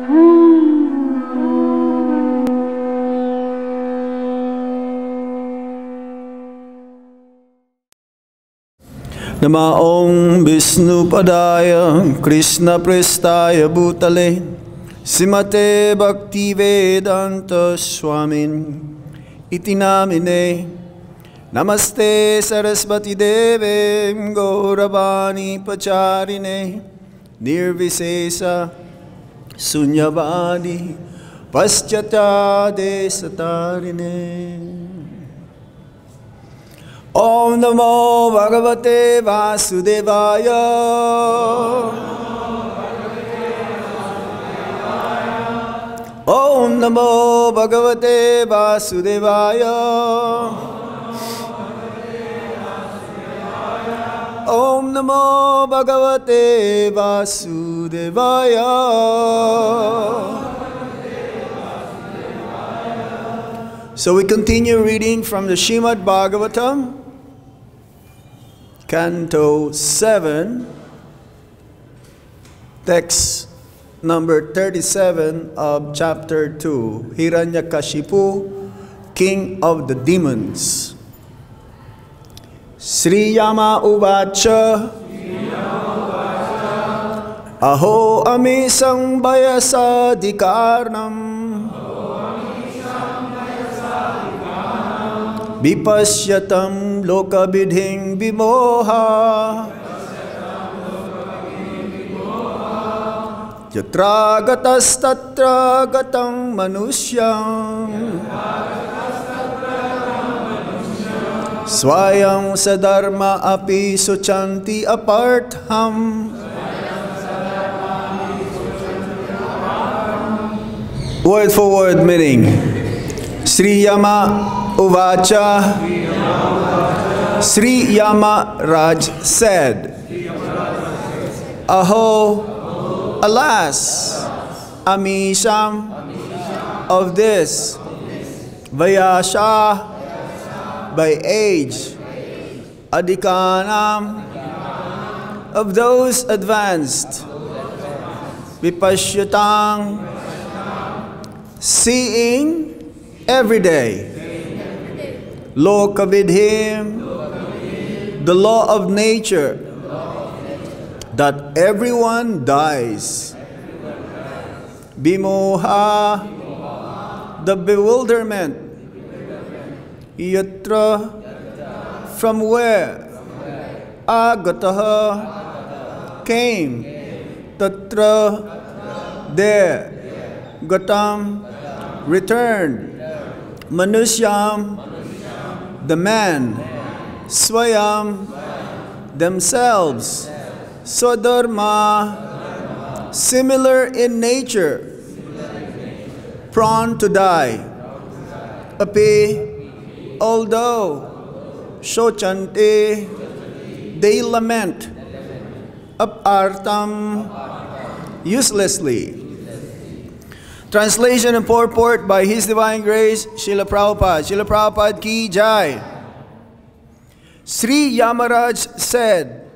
Namaong Vishnu Padaya Krishna Prestaya Bhutale Simate Bhakti Vedanta Swamin Iti Namine Namaste Sarasvati Deve Gauravani Pacharine Nirvisesa Sunyavadi Paschata Desatarine Om Namo Bhagavate Vasudevaya. Om Namo Bhagavate Vasudevaya. Om Namo Bhagavate Vasudevaya. So we continue reading from the Srimad Bhagavatam, Canto 7, text number 37 of chapter 2, Hiranyakashipu, king of the demons. Sri Yama Uvacha Aho Amisang Bayasadhikarnam Vipashyatam lokabidhing vimoha Yatra gatas tatra gatang manusyam Swayam sadharma api suchanti apartham. Word for word meaning. Sri Yama Uvacha, Sri Yama Raj said, Aho, alas, Amisham, of this, Vayasha, by age, Adikanam, of those advanced, Vipashyatang, seeing every day, Lokavidhim, the law of nature, that everyone dies. Bimoha, the bewilderment. Yatra, from where? Agataha, came. Tatra, there. Gatam, returned. Manusyam, the man. Swayam, themselves. Swadharma, similar in nature. Prone to die. Api, although. Shochanti, they lament. Apartam, uselessly. Translation and purport by His Divine Grace, Srila Prabhupada. Srila Prabhupada ki jai. Sri Yamaraj said,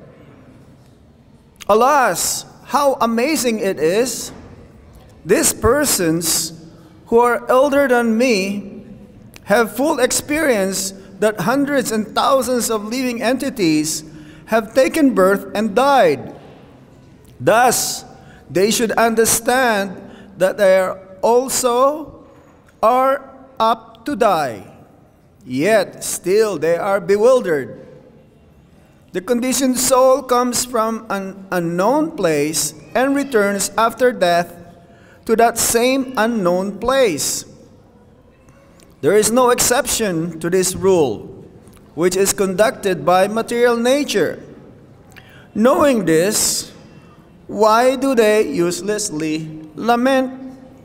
alas, how amazing it is! These persons who are elder than me have full experience that hundreds and thousands of living entities have taken birth and died. Thus, they should understand that they also are up to die. Yet, still they are bewildered. The conditioned soul comes from an unknown place and returns after death to that same unknown place. There is no exception to this rule, which is conducted by material nature. Knowing this, why do they uselessly lament?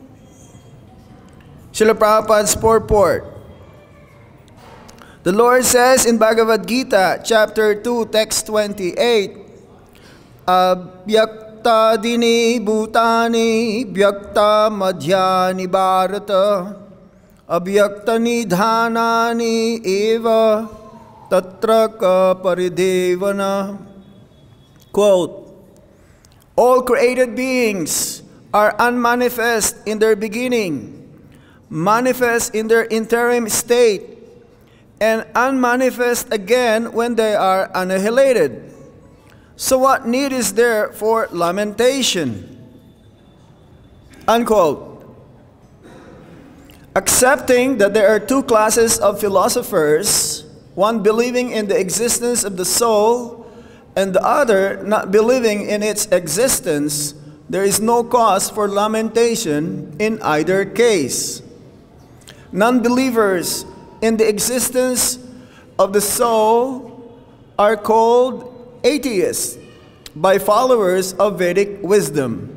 Srila Prabhupada's purport. The Lord says in Bhagavad Gita, chapter 2, text 28, Abhyaktadini bhutani bhyakta madhyani bharata abhyaktani dhanani eva tatra ka paridevana. Quote, all created beings are unmanifest in their beginning, manifest in their interim state, and unmanifest again when they are annihilated. So what need is there for lamentation?" Unquote. Accepting that there are two classes of philosophers, one believing in the existence of the soul and the other not believing in its existence, there is no cause for lamentation in either case. Non-believers in the existence of the soul are called atheists by followers of Vedic wisdom.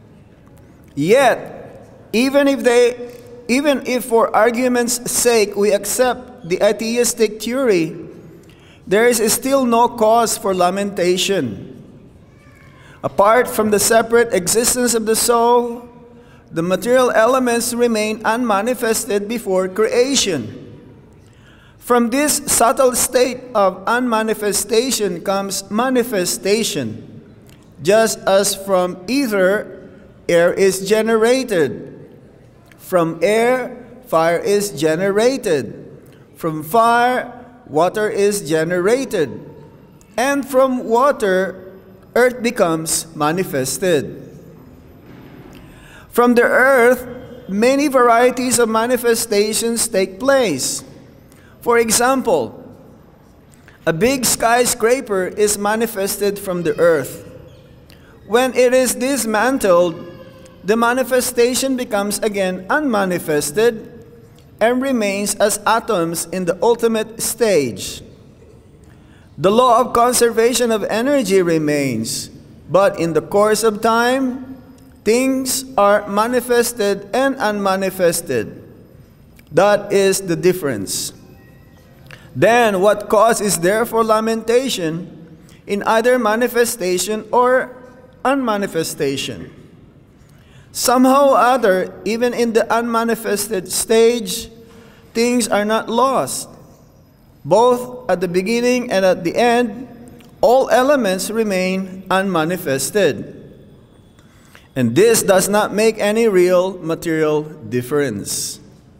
Yet, even if for argument's sake we accept the atheistic theory, there is still no cause for lamentation. Apart from the separate existence of the soul, the material elements remain unmanifested before creation. From this subtle state of unmanifestation comes manifestation, just as from ether, air is generated. From air, fire is generated. From fire, water is generated. And from water, earth becomes manifested. From the earth, many varieties of manifestations take place. For example, a big skyscraper is manifested from the earth. When it is dismantled, the manifestation becomes again unmanifested and remains as atoms in the ultimate stage. The law of conservation of energy remains, but in the course of time, things are manifested and unmanifested. That is the difference. Then what cause is there for lamentation in either manifestation or unmanifestation? Somehow or other, even in the unmanifested stage, things are not lost. Both at the beginning and at the end, all elements remain unmanifested. And this does not make any real material difference.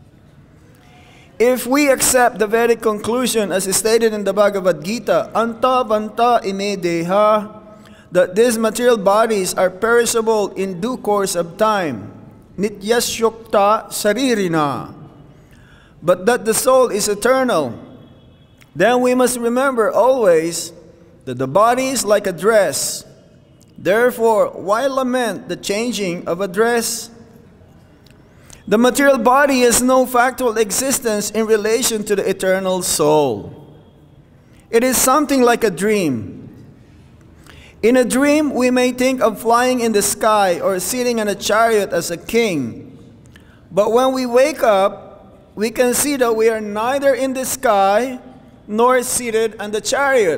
If we accept the Vedic conclusion as stated in the Bhagavad Gita, "Anta vanta ime deha," that these material bodies are perishable in due course of time, nityasyukta saririna, but that the soul is eternal, then we must remember always that the body is like a dress. Therefore, why lament the changing of a dress? The material body has no factual existence in relation to the eternal soul. It is something like a dream. In a dream, we may think of flying in the sky or sitting in a chariot as a king. But when we wake up, we can see that we are neither in the sky nor seated on the chariot.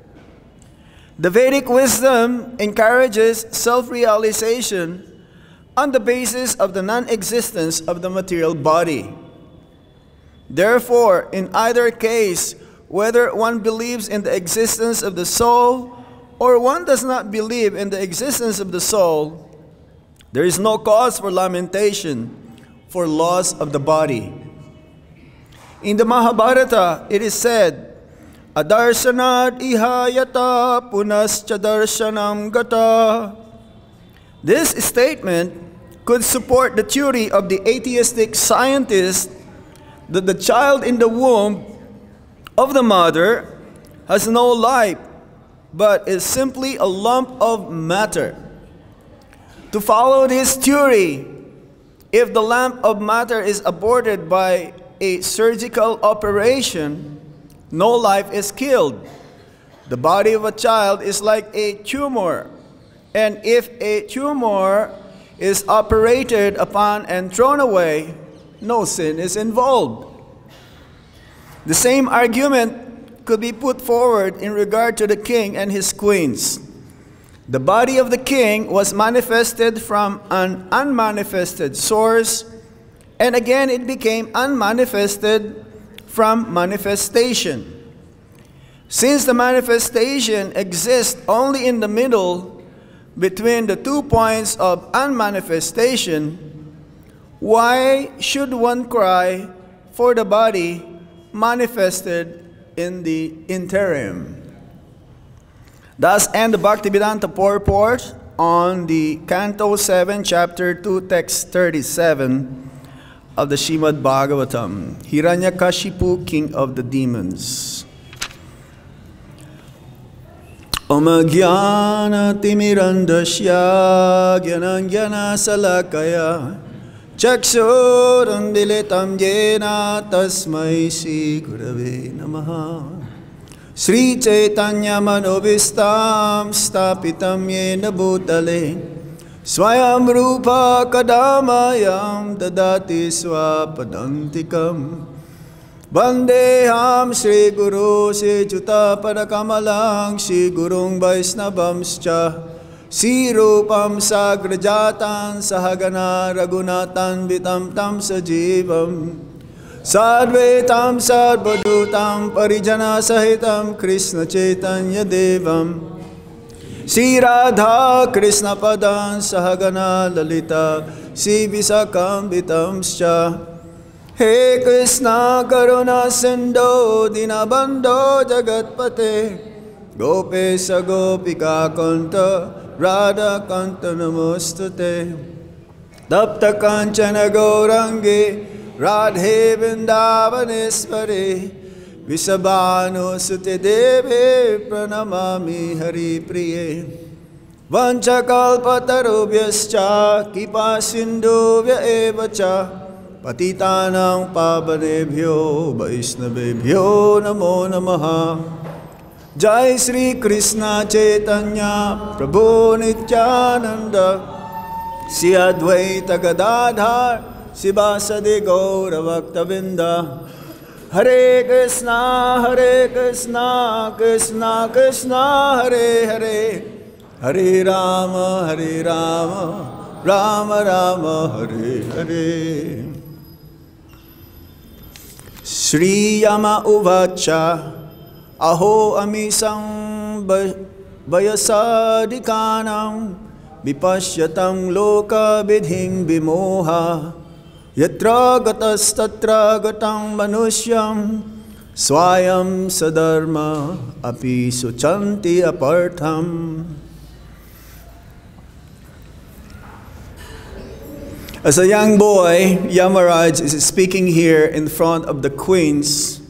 The Vedic wisdom encourages self-realization on the basis of the non-existence of the material body. Therefore, in either case, whether one believes in the existence of the soul or one does not believe in the existence of the soul, there is no cause for lamentation for loss of the body. In the Mahabharata, it is said, "Adarsanad ihayata punascha darshanam gata." This statement could support the theory of the atheistic scientist that the child in the womb of the mother has no life, but is simply a lump of matter. To follow this theory, if the lump of matter is aborted by a surgical operation, no life is killed. The body of a child is like a tumor, and if a tumor is operated upon and thrown away, no sin is involved. The same argument could be put forward in regard to the king and his queens. The body of the king was manifested from an unmanifested source, and again it became unmanifested from manifestation. Since the manifestation exists only in the middle, between the 2 points of unmanifestation, why should one cry for the body manifested in the interim? Thus end the Bhaktivedanta purport on the Canto 7, Chapter 2, Text 37 of the Srimad Bhagavatam, Hiranyakashipu, king of the demons. Om Jnana Timirandasya Jnana Salakaya Chakshurundilitam Jena Tasmai Shri Gurave Namaha. Sri Chaitanya Manobhistam Stapitam Yena Bhutale Swayam Rupa Kadamayam Dadati Swapadantikam Vandeham Shri Guru Shri Juta Padakamalang Shri Gurung Vaisnavamscha Shri Rupam Sagrajatan Sahagana Raghunatan Vitam Tam Sajivam Sadvetam Sadvadutam Parijana Sahitam Krishna Chaitanya Devam Shri Radha Krishna Padan Sahagana Lalita Shri Visakam Vitamscha. He Krishna Karuna Sindho Dinabandho Jagatpate Gopesha Gopika Kanta Radha Kanta Namostate Tapta Kanchana Gaurangi Radhe Vrindavaneshwari Visabhanu Sute Devi Pranamami Hari Priye Vanchakalpatarubhyascha Kipa Sindhuvya Evacha Patitanang Pavanebhyo Vaishnavebhyo Namo Namaha. Jai Sri Krishna Chaitanya Prabhu Nityananda Shri Advaita Gadadhar Sivasadi Gaura Bhaktavinda. Hare Krishna Krishna Krishna Hare Hare, Hare Rama Rama Rama Hare Hare. Shri Yama Uvacha Aho Amisam Vayasadikanam Vipashyatam Loka Vidhim Vimoha Yatra Gatas Tatra Gatam Manusyam Swayam Sadharma Api Suchanti Apartham. As a young boy, Yamaraj is speaking here in front of the queens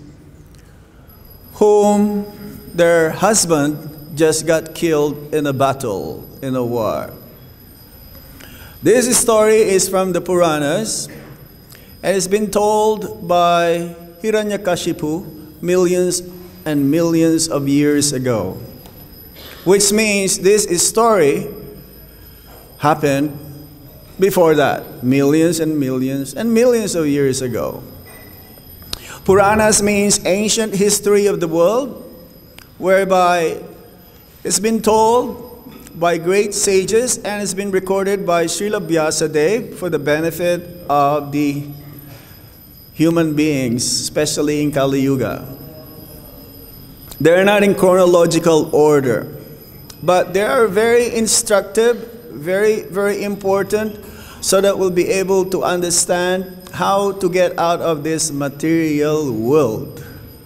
whom their husband just got killed in a battle, in a war. This story is from the Puranas and it's been told by Hiranyakashipu millions and millions of years ago. Which means this story happened before that, millions and millions and millions of years ago. Puranas means ancient history of the world, whereby it's been told by great sages and it's been recorded by Srila Vyasadeva for the benefit of the human beings, especially in Kali Yuga. They're not in chronological order, but they are very instructive, very, very important, so that we'll be able to understand how to get out of this material world.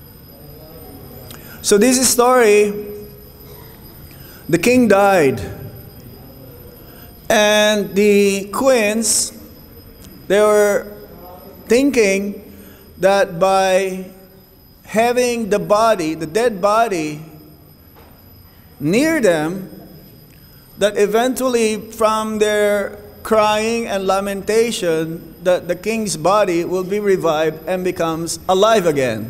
So this story, the king died, and the queens, they were thinking that by having the body, the dead body, near them, that eventually from their crying and lamentation, that the king's body will be revived and becomes alive again.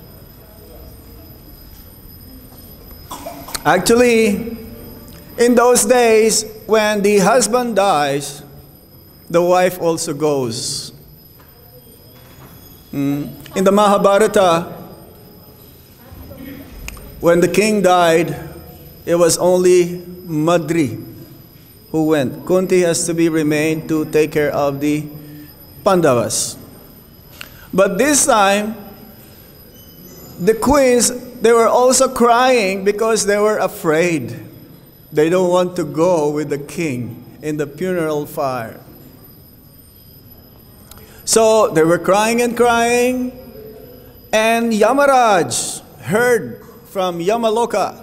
Actually, in those days, when the husband dies, the wife also goes. In the Mahabharata, when the king died, it was only Madri who went. Kunti has to be remained to take care of the Pandavas. But this time, the queens, they were also crying because they were afraid. They don't want to go with the king in the funeral fire. So they were crying and crying, and Yamaraj heard from Yamaloka.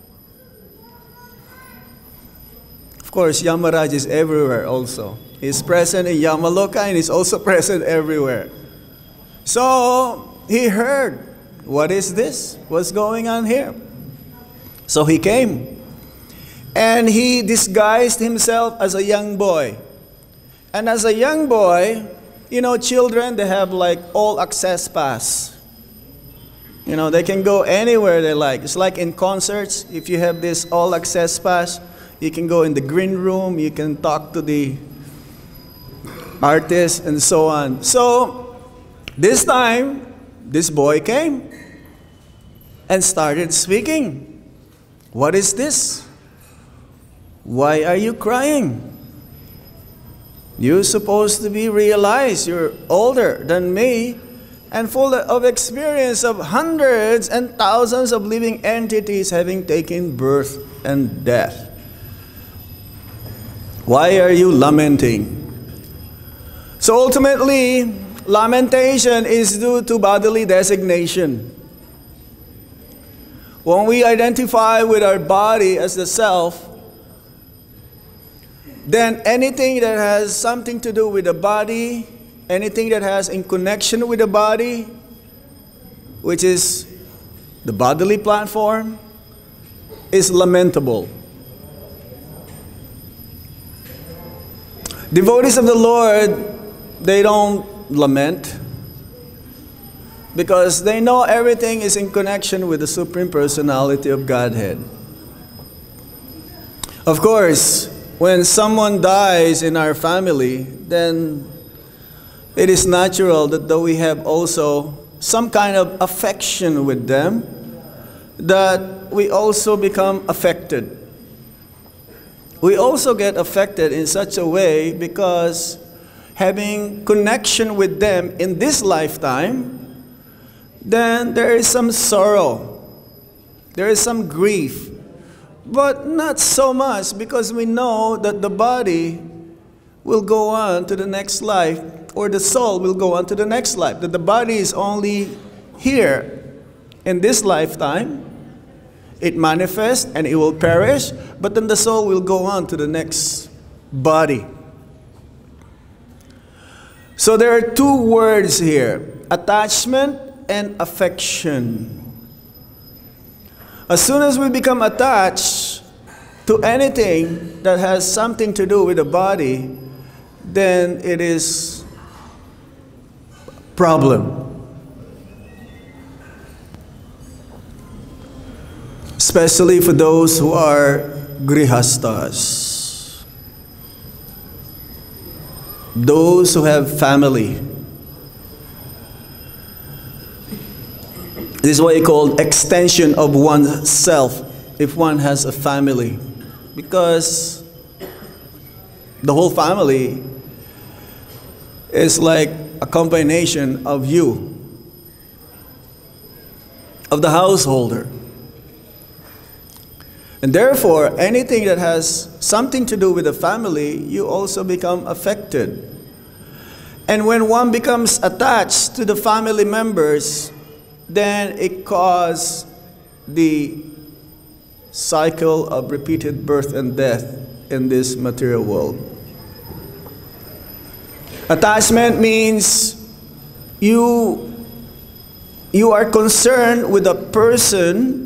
Of course, Yamaraj is everywhere also. He's present in Yamaloka and he's also present everywhere. So he heard, what is this? What's going on here? So he came and he disguised himself as a young boy. And as a young boy, you know, children, they have like all access pass. You know, they can go anywhere they like. It's like in concerts, if you have this all access pass, you can go in the green room, you can talk to the artists and so on. So this time, this boy came and started speaking. What is this? Why are you crying? You're supposed to be realized. You're older than me and full of experience of hundreds and thousands of living entities having taken birth and death. Why are you lamenting? So ultimately, lamentation is due to bodily designation. When we identify with our body as the self, then anything that has something to do with the body, anything that has in connection with the body, which is the bodily platform, is lamentable. Devotees of the Lord, they don't lament because they know everything is in connection with the Supreme Personality of Godhead. Of course, when someone dies in our family, then it is natural that though we have also some kind of affection with them, that we also become affected. We also get affected in such a way because having connection with them in this lifetime, then there is some sorrow, there is some grief, but not so much because we know that the body will go on to the next life, or the soul will go on to the next life, that the body is only here in this lifetime. It manifests and it will perish, but then the soul will go on to the next body. So there are two words here, attachment and affection. As soon as we become attached to anything that has something to do with the body, then it is a problem. Especially for those who are grihastas, those who have family. This is what you call extension of oneself if one has a family, because the whole family is like a combination of you, of the householder. And therefore, anything that has something to do with the family, you also become affected. And when one becomes attached to the family members, then it causes the cycle of repeated birth and death in this material world. Attachment means you are concerned with a person,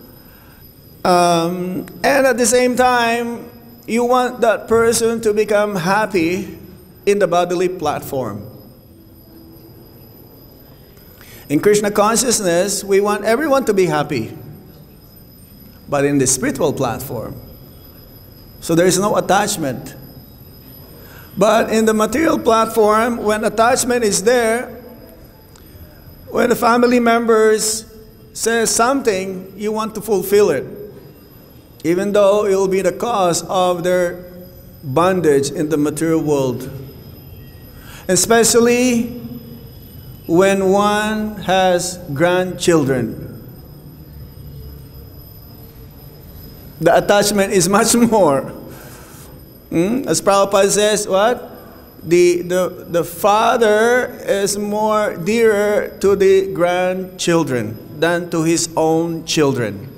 and at the same time, you want that person to become happy in the bodily platform. In Krishna consciousness, we want everyone to be happy, but in the spiritual platform, so there is no attachment. But in the material platform, when attachment is there, when the family members say something, you want to fulfill it, even though it will be the cause of their bondage in the material world. Especially when one has grandchildren. The attachment is much more. As Prabhupada says, what? The father is more dearer to the grandchildren than to his own children.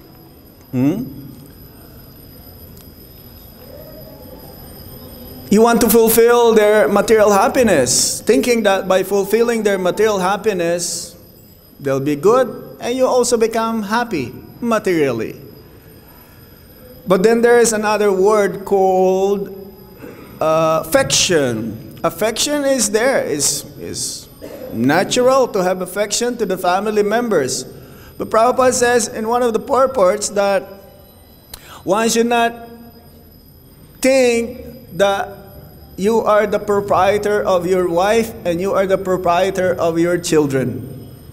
You want to fulfill their material happiness, thinking that by fulfilling their material happiness, they'll be good, and you also become happy materially. But then there is another word called affection. Affection is there. It's natural to have affection to the family members. But Prabhupada says in one of the purports that one should not think that you are the proprietor of your wife and you are the proprietor of your children.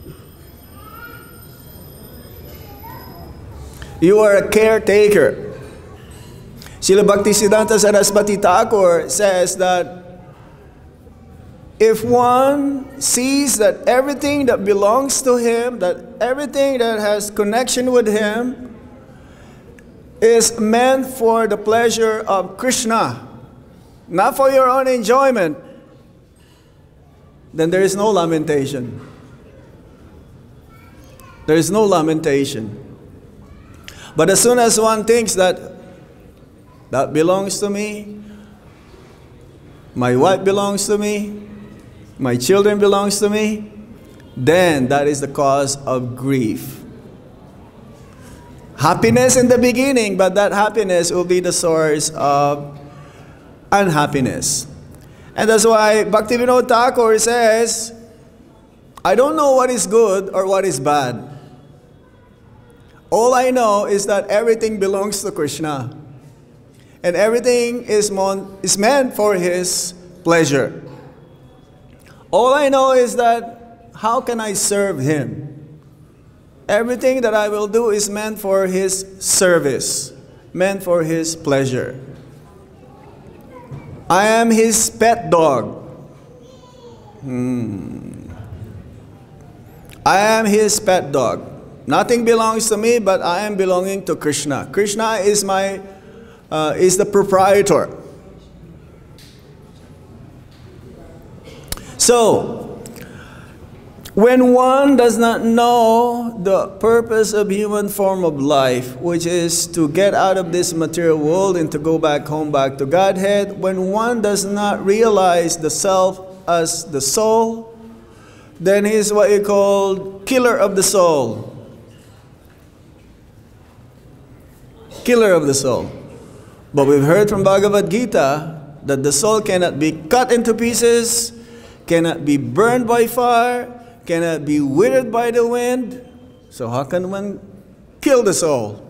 You are a caretaker. Srila Bhaktisiddhanta Saraswati Thakur says that if one sees that everything that belongs to him, that everything that has connection with him is meant for the pleasure of Krishna, not for your own enjoyment, then there is no lamentation. There is no lamentation. But as soon as one thinks that that belongs to me, my wife belongs to me, my children belongs to me, then that is the cause of grief. Happiness in the beginning, but that happiness will be the source of unhappiness. And that's why Bhaktivinoda Thakur says, I don't know what is good or what is bad. All I know is that everything belongs to Krishna. And everything is meant for His pleasure. All I know is that how can I serve Him? Everything that I will do is meant for His service, meant for His pleasure. I am His pet dog. I am His pet dog. Nothing belongs to me, but I am belonging to Krishna. Krishna is is the proprietor. So, when one does not know the purpose of human form of life, which is to get out of this material world and to go back home, back to Godhead, when one does not realize the self as the soul, then he is what you call killer of the soul. Killer of the soul. But we've heard from Bhagavad Gita that the soul cannot be cut into pieces, cannot be burned by fire, cannot be withered by the wind. So how can one kill the soul?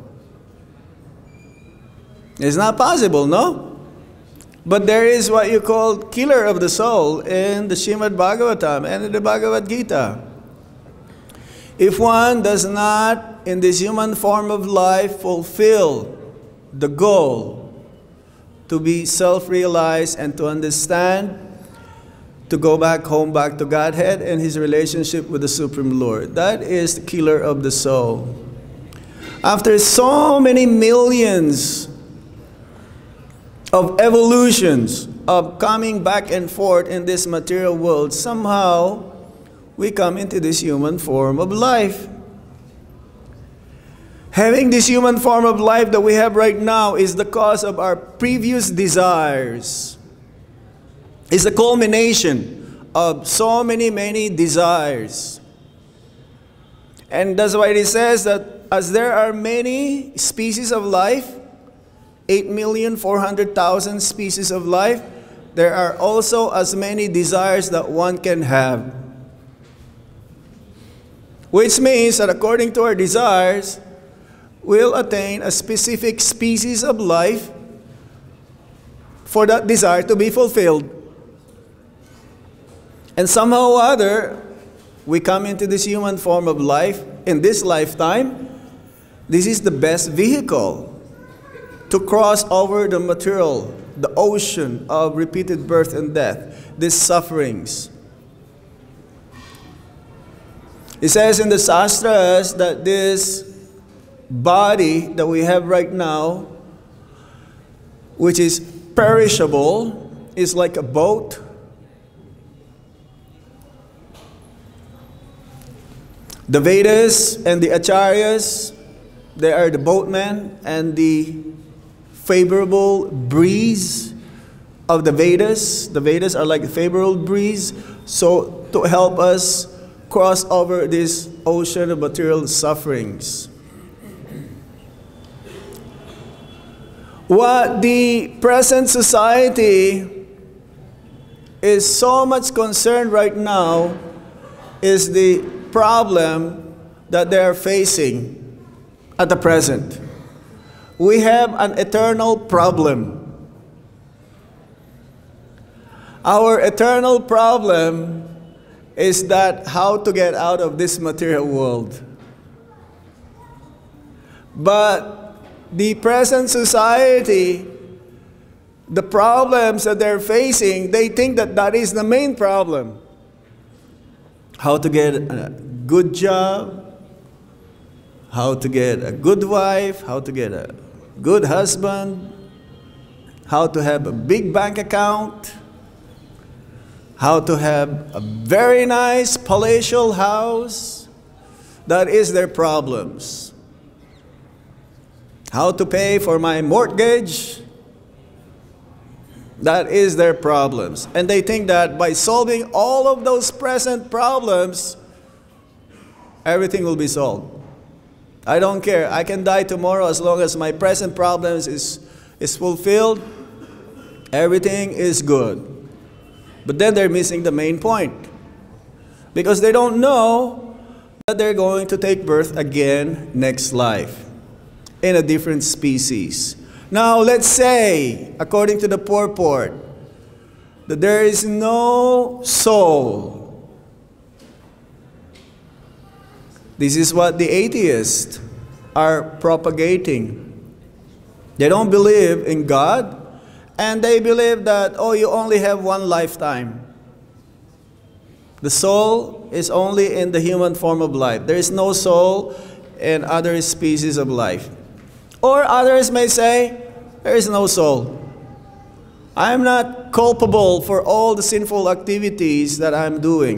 It's not possible, no? But there is what you call killer of the soul in the Srimad Bhagavatam and in the Bhagavad Gita. If one does not, in this human form of life, fulfill the goal to be self-realized and to understand, to go back home, back to Godhead and His relationship with the Supreme Lord, that is the killer of the soul. After so many millions of evolutions of coming back and forth in this material world, somehow we come into this human form of life. Having this human form of life that we have right now is the cause of our previous desires. It's a culmination of so many desires. And that's why it says that as there are many species of life, 8,400,000 species of life, there are also as many desires that one can have. Which means that according to our desires, we'll attain a specific species of life for that desire to be fulfilled. And somehow or other, we come into this human form of life in this lifetime. This is the best vehicle to cross over the material, the ocean of repeated birth and death, these sufferings. It says in the Shastras that this body that we have right now, which is perishable, is like a boat. The Vedas and the Acharyas, they are the boatmen, and the favorable breeze of the Vedas. The Vedas are like a favorable breeze, so to help us cross over this ocean of material sufferings. What the present society is so much concerned right now is the problem that they are facing at the present. We have an eternal problem. Our eternal problem is that how to get out of this material world. But the present society, the problems that they're facing, they think that that is the main problem. How to get a good job, how to get a good wife, how to get a good husband, how to have a big bank account, how to have a very nice palatial house. That is their problems. How to pay for my mortgage. That is their problems. And they think that by solving all of those present problems, everything will be solved. I don't care. I can die tomorrow as long as my present problems is fulfilled. Everything is good. But then they're missing the main point. Because they don't know that they're going to take birth again next life in a different species. Now, let's say, according to the purport, that there is no soul. This is what the atheists are propagating. They don't believe in God, and they believe that, oh, you only have one lifetime. The soul is only in the human form of life. There is no soul in other species of life. Or others may say, there is no soul. I am not culpable for all the sinful activities that I'm doing.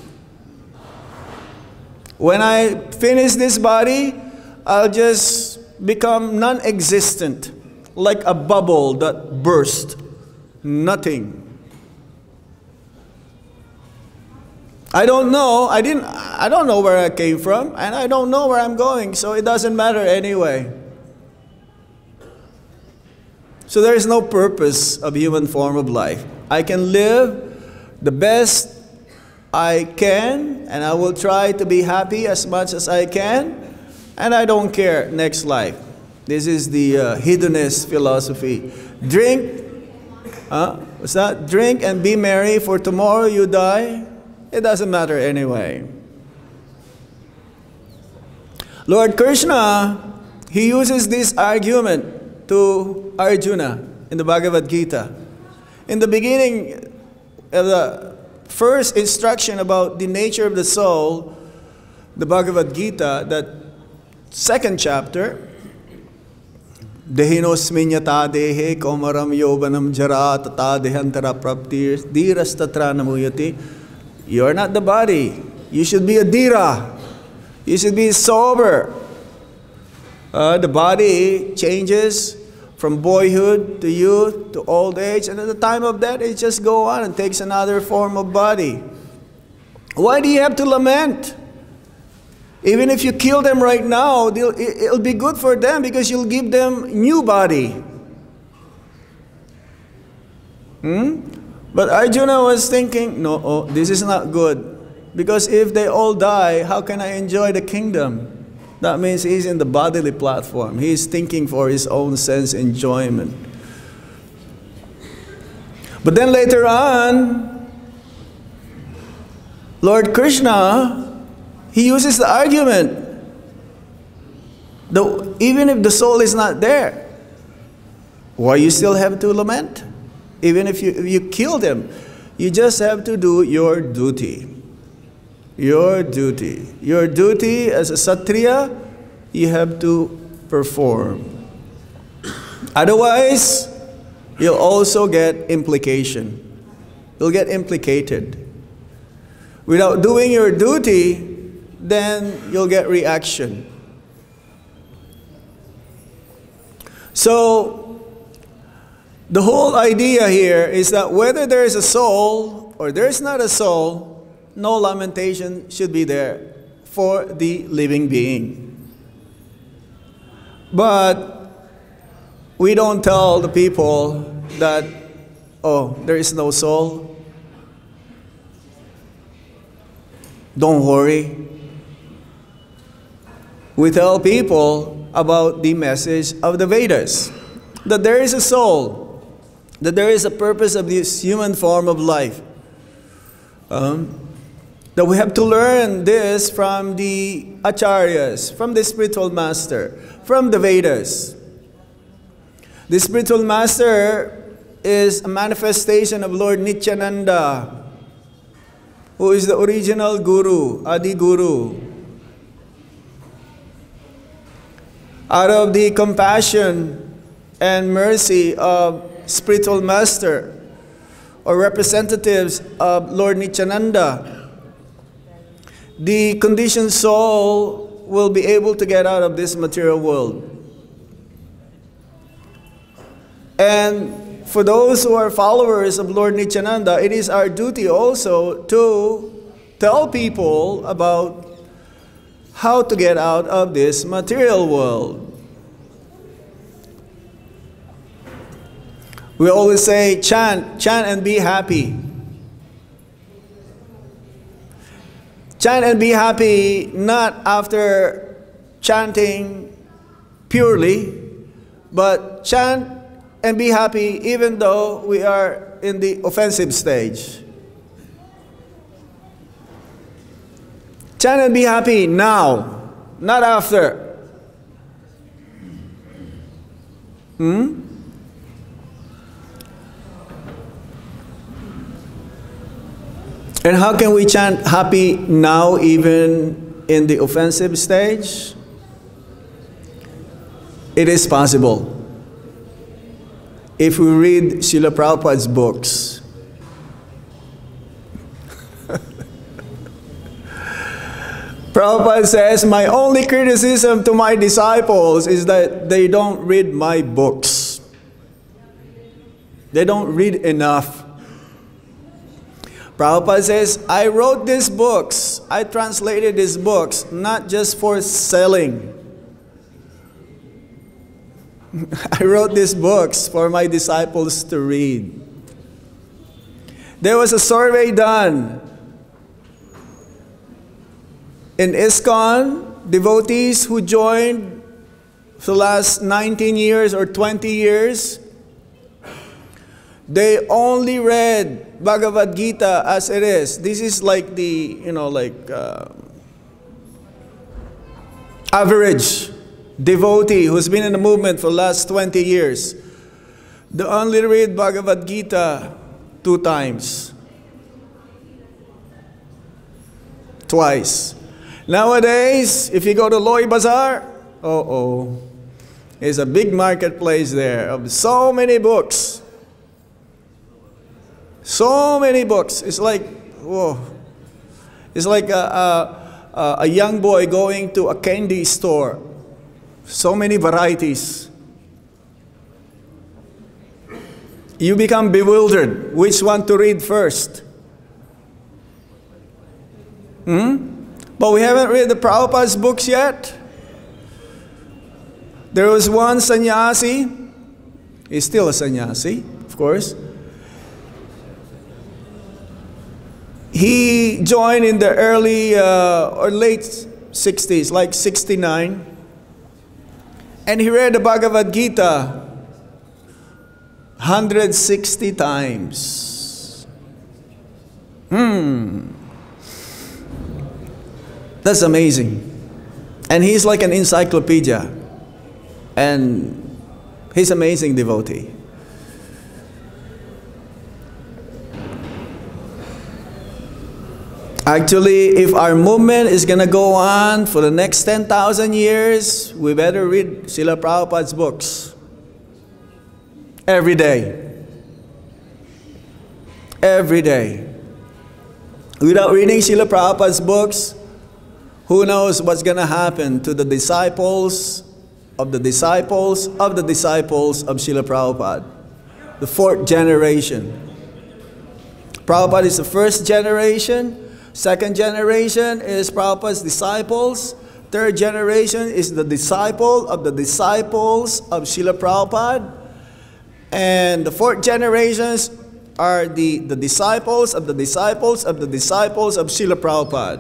When I finish this body, I'll just become non-existent, like a bubble that burst. Nothing. I don't know. I don't know where I came from, and I don't know where I'm going, so it doesn't matter anyway. So there is no purpose of human form of life. I can live the best I can, and I will try to be happy as much as I can, and I don't care next life. This is the hedonist philosophy. Drink, what's that? Drink and be merry, for tomorrow you die. It doesn't matter anyway. Lord Krishna, he uses this argument to Arjuna in the Bhagavad Gita. In the beginning of the first instruction about the nature of the soul, the Bhagavad Gita, that second chapter, Dehinosminyata dehe komaram yovanam jara tata dehantara praptir dhirastatra namuyati. You are not the body. You should be a dhira. You should be sober. The body changes from boyhood to youth to old age, and at the time of death, it just goes on and takes another form of body. Why do you have to lament? Even if you kill them right now, it'll be good for them because you'll give them new body. But Arjuna was thinking, no, this is not good. Because if they all die, how can I enjoy the kingdom? That means he's in the bodily platform. He's thinking for his own sense enjoyment. But then later on, Lord Krishna, he uses the argument. Even if the soul is not there, why you still have to lament? Even if you kill them, you just have to do your duty. Your duty. Your duty as a Kshatriya, you have to perform. Otherwise, you'll also get implication. You'll get implicated. Without doing your duty, then you'll get reaction. So, the whole idea here is that whether there is a soul or there is not a soul, no lamentation should be there for the living being. But we don't tell the people that, oh, there is no soul. Don't worry. We tell people about the message of the Vedas, that there is a soul, that there is a purpose of this human form of life. That we have to learn this from the acharyas, from the spiritual master, from the Vedas. The spiritual master is a manifestation of Lord Nityananda, who is the original guru, Adi Guru. Out of the compassion and mercy of spiritual master or representatives of Lord Nityananda, the conditioned soul will be able to get out of this material world. And for those who are followers of Lord Nityananda, it is our duty also to tell people about how to get out of this material world. We always say, chant, chant and be happy. Chant and be happy not after chanting purely, but chant and be happy even though we are in the offensive stage. Chant and be happy now, not after. And how can we chant happy now even in the offensive stage? It is possible. If we read Srila Prabhupada's books. Prabhupada says, my only criticism to my disciples is that they don't read my books. They don't read enough. Prabhupada says, I wrote these books, I translated these books, not just for selling. I wrote these books for my disciples to read. There was a survey done in ISKCON, devotees who joined for the last 19 years or 20 years, they only read Bhagavad Gita as it is. This is like the, average devotee who's been in the movement for the last 20 years. They only read Bhagavad Gita 2 times. Twice. Nowadays, if you go to Loy Bazaar, there's a big marketplace there of so many books. So many books. It's like, whoa. It's like a young boy going to a candy store. So many varieties. You become bewildered. Which one to read first? But we haven't read the Prabhupada's books yet. There was one sannyasi. He's still a sannyasi, of course. He joined in the early or late 60s, like 69. And he read the Bhagavad Gita 160 times. That's amazing. And he's like an encyclopedia. And he's an amazing devotee. Actually, if our movement is going to go on for the next 10,000 years, we better read Srila Prabhupada's books every day. Every day. Without reading Srila Prabhupada's books, who knows what's going to happen to the disciples of the disciples of the disciples of Srila Prabhupada, the fourth generation. Prabhupada is the first generation. Second generation is Prabhupada's disciples. Third generation is the disciple of the disciples of Srila Prabhupada. And the fourth generations are the disciples of the disciples of the disciples of Srila Prabhupada.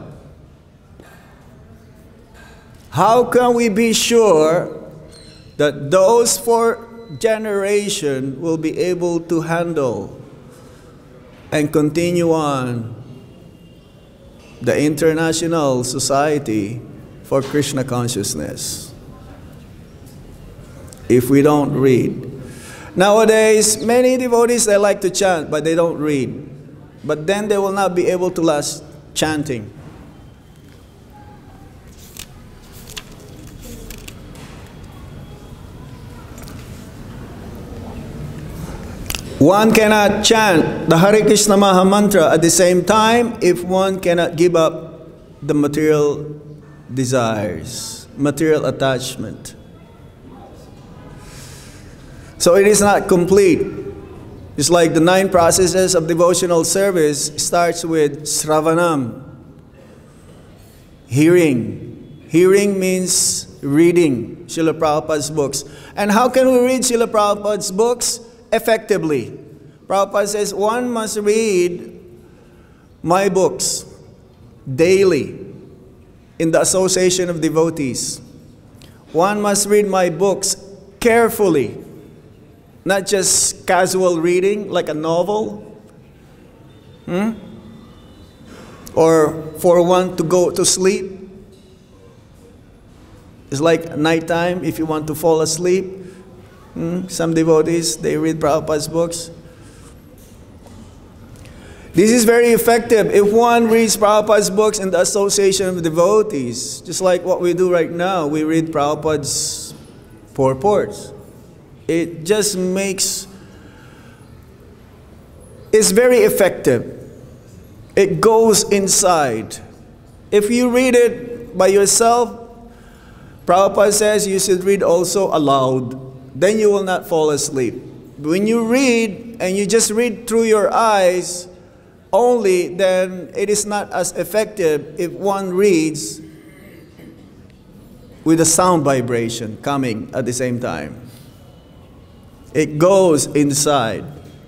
How can we be sure that those four generations will be able to handle and continue on the International Society for Krishna Consciousness if we don't read? Nowadays, many devotees, they like to chant, but they don't read. But then they will not be able to last chanting. One cannot chant the Hare Krishna Maha Mantra at the same time if one cannot give up the material desires, material attachment. So it is not complete. It's like the 9 processes of devotional service starts with Sravanam, hearing. Hearing means reading Srila Prabhupada's books. And how can we read Srila Prabhupada's books effectively? Prabhupada says one must read my books daily in the association of devotees. One must read my books carefully. Not just casual reading like a novel. Or for one to go to sleep. It's like nighttime if you want to fall asleep. Some devotees, they read Prabhupada's books. This is very effective if one reads Prabhupada's books in the association of devotees. Just like what we do right now, we read Prabhupada's purports. It just makes, it's very effective. It goes inside. If you read it by yourself, Prabhupada says you should read also aloud. Then you will not fall asleep. When you read and you just read through your eyes only, then it is not as effective if one reads with a sound vibration coming at the same time. It goes inside.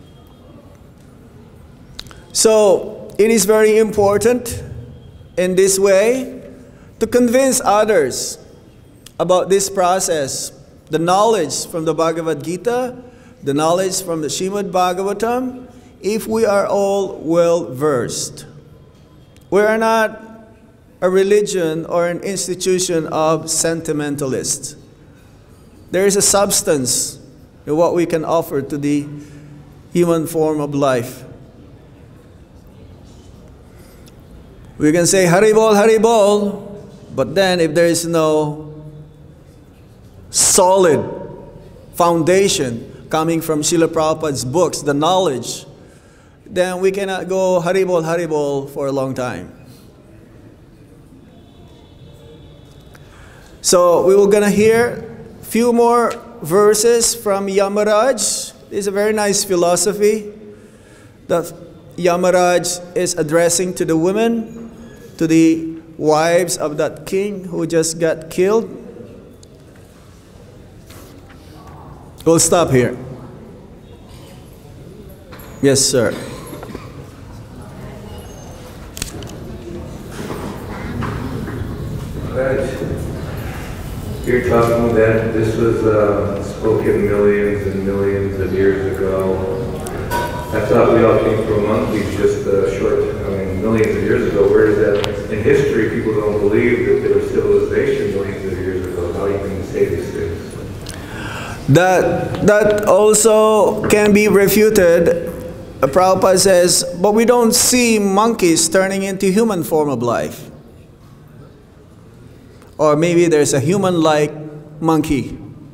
So it is very important in this way to convince others about this process. The knowledge from the Bhagavad Gita, the knowledge from the Srimad Bhagavatam, if we are all well versed. We are not a religion or an institution of sentimentalists. There is a substance in what we can offer to the human form of life. We can say Hari Bol, but then if there is no solid foundation coming from Srila Prabhupada's books, the knowledge, then we cannot go Hari Bol for a long time. So we were going to hear a few more verses from Yamaraj. This is a very nice philosophy that Yamaraj is addressing to the women, to the wives of that king who just got killed. We'll stop here. Yes, sir. You're talking that this was spoken millions and millions of years ago. I thought we all came from monkeys just millions of years ago. Where is that? In history, people don't believe that there was civilization millions of years ago. How you can say these things? That also can be refuted Prabhupada says, but we don't see monkeys turning into human form of life. Or maybe there's a human-like monkey.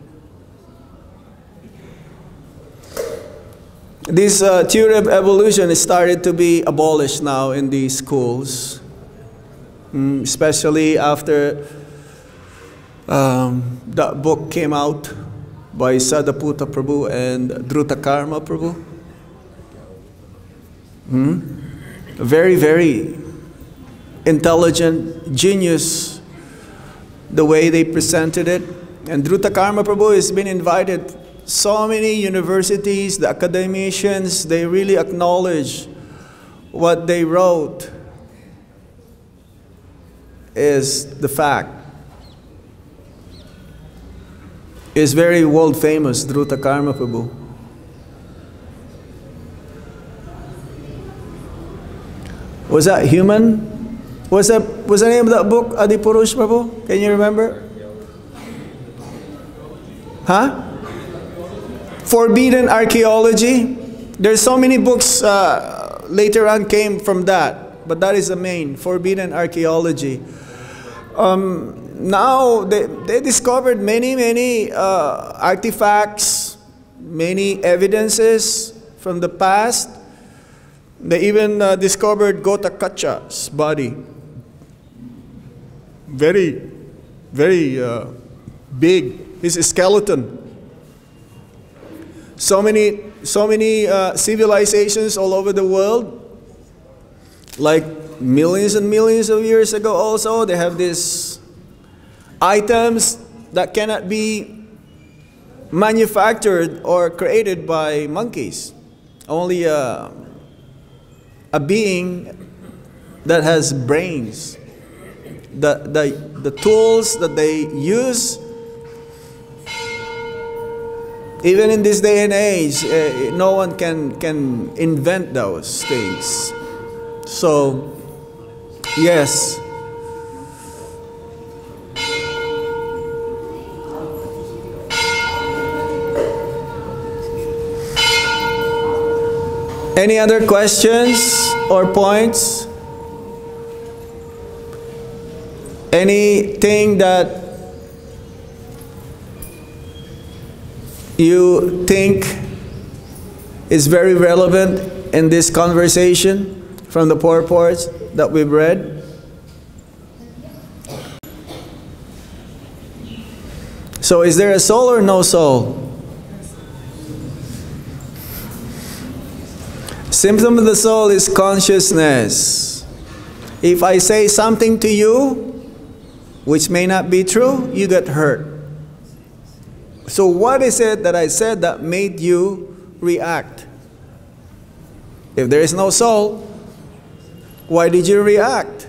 This theory of evolution is started to be abolished now in these schools, especially after that book came out by Sadaputa Prabhu and Drutakarma Prabhu. Very, very intelligent, genius, the way they presented it. And Drutakarma Prabhu has been invited so many universities, the academicians, they really acknowledge what they wrote is the fact. Is very world famous, Drutakarma Prabhu. Was that human? Was the name of that book Adipurush Prabhu? Can you remember? Huh? Forbidden Archaeology. There's so many books later on came from that, but that is the main, Forbidden Archaeology. Now they discovered many artifacts, many evidences from the past. They even discovered Gotakacha's body. Very, very big. His skeleton. So many civilizations all over the world, like millions and millions of years ago also, they have these items that cannot be manufactured or created by monkeys. Only a being that has brains. The tools that they use, even in this day and age, no one can invent those things. So, yes. Any other questions or points? Anything that you think is very relevant in this conversation from the purports that we've read? So is there a soul or no soul? Symptom of the soul is consciousness. If I say something to you which may not be true, you get hurt. So what is it that I said that made you react? If there is no soul, why did you react?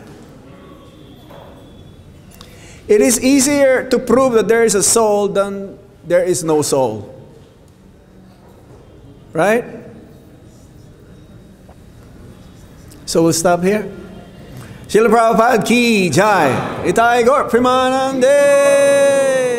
It is easier to prove that there is a soul than there is no soul. Right? So we'll stop here. Srila Prabhupada ki jai. Itai Gaur Premanande.